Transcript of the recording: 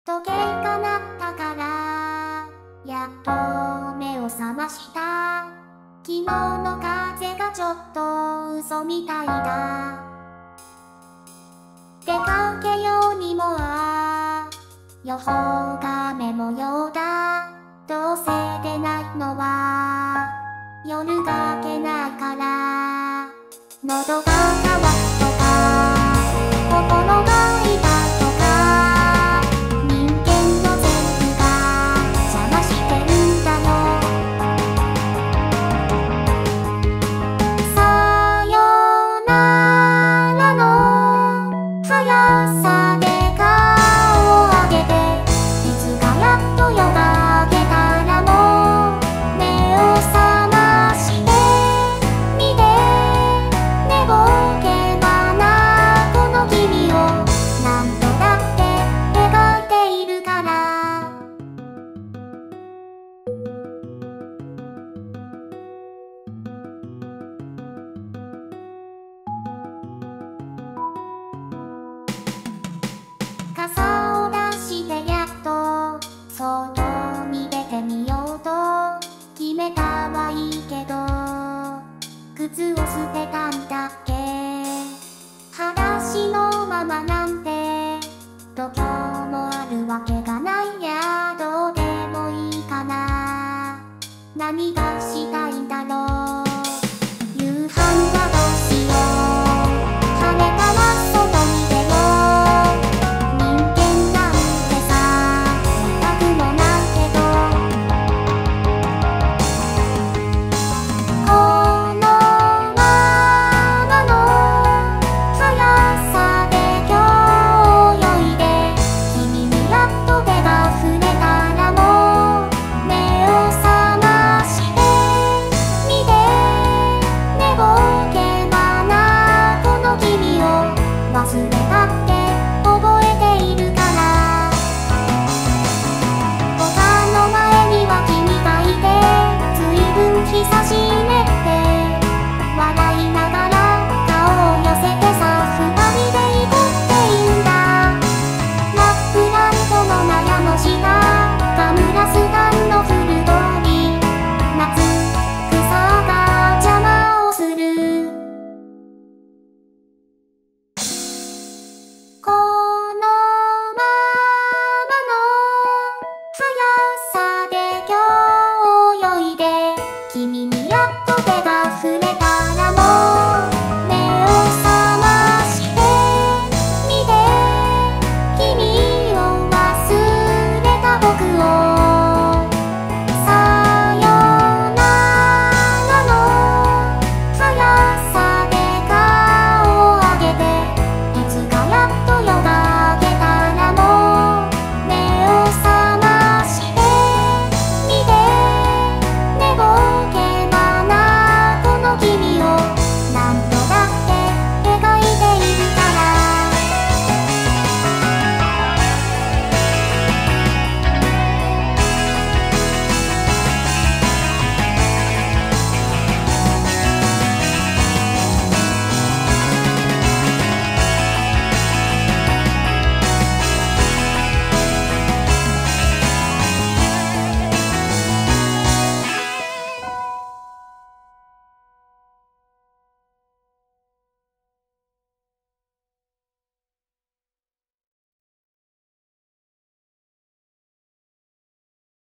時計が鳴ったからやっと目を覚ました。昨日の風がちょっと嘘みたいだ。出かけようにも予報が雨模様だ。どうせ出ないのは夜が明けないから。喉が渇くとか心が痛いとか人間の全部が邪魔してるんだよ。さよならの速さで顔を上げて、いつかやっと夜が明けたらもう目を覚ましてみて。寝ぼけ花この君を何度だって描いているから。傘を出してやっと外に出てみようと決めたはいいけど靴を捨てたんだ。